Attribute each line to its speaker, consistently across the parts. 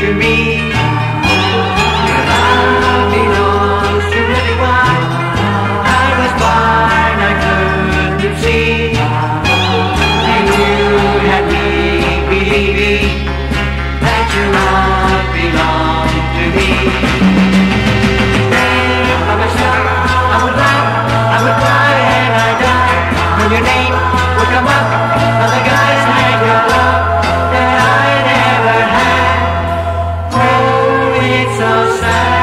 Speaker 1: to me. Your love belongs to everyone. I was blind, I couldn't see, and you had me believing that your love belonged to me. By myself, I would laugh, I would cry, and I'd die when your name would come up on the guys had your love that I never had. Oh, it's so sad.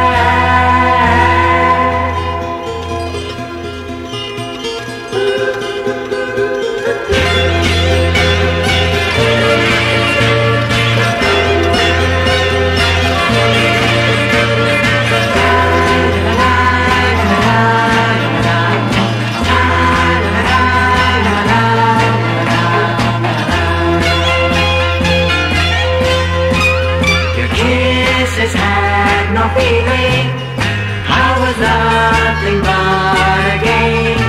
Speaker 1: Kisses had no feeling. I was nothing but a game.